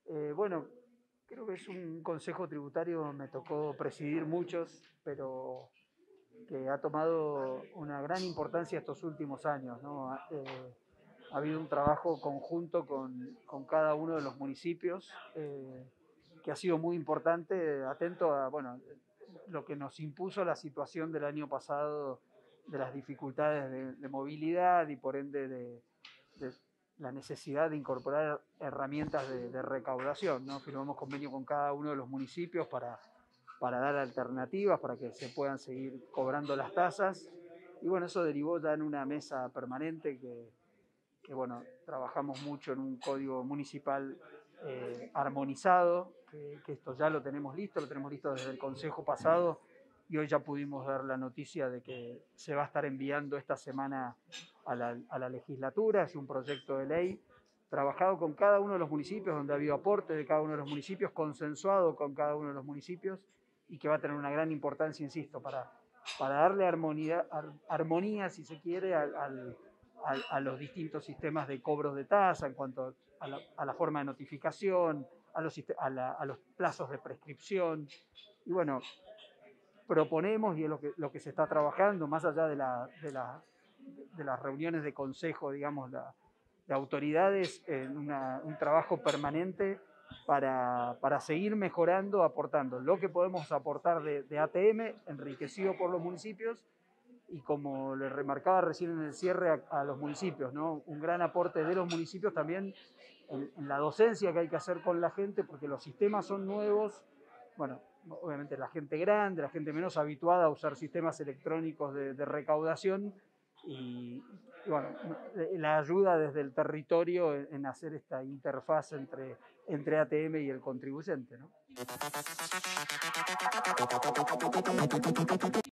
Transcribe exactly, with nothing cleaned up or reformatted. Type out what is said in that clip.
Eh, bueno, creo que es un consejo tributario, me tocó presidir muchos, pero que ha tomado una gran importancia estos últimos años, ¿no? Ha, eh, ha habido un trabajo conjunto con, con cada uno de los municipios eh, que ha sido muy importante, atento a, bueno, lo que nos impuso la situación del año pasado, de las dificultades de, de movilidad y por ende de, de la necesidad de incorporar herramientas de, de recaudación, ¿no? Firmamos convenio con cada uno de los municipios para, para dar alternativas, para que se puedan seguir cobrando las tasas. Y bueno, eso derivó ya en una mesa permanente que, que bueno, trabajamos mucho en un código municipal eh, armonizado, que, que esto ya lo tenemos listo, lo tenemos listo desde el consejo pasado y hoy ya pudimos dar la noticia de que se va a estar enviando esta semana a la, a la legislatura. Es un proyecto de ley trabajado con cada uno de los municipios, donde ha habido aporte de cada uno de los municipios, consensuado con cada uno de los municipios y que va a tener una gran importancia, insisto, para, para darle armonía, armonía, si se quiere, al, al a, a, los distintos sistemas de cobros de tasa en cuanto a la, a la forma de notificación, a los, a, la, a los plazos de prescripción. Y bueno, proponemos, y es lo que, lo que se está trabajando, más allá de, la, de, la, de las reuniones de consejo, digamos, la, de autoridades, en una, un trabajo permanente para, para seguir mejorando, aportando lo que podemos aportar de, de A T M, enriquecido por los municipios, y como le remarcaba recién en el cierre a, a los municipios, ¿no? Un gran aporte de los municipios también en, en la docencia que hay que hacer con la gente, porque los sistemas son nuevos. Bueno, obviamente la gente grande, la gente menos habituada a usar sistemas electrónicos de, de recaudación y, y bueno, la ayuda desde el territorio en, en hacer esta interfaz entre, entre A T M y el contribuyente, ¿no?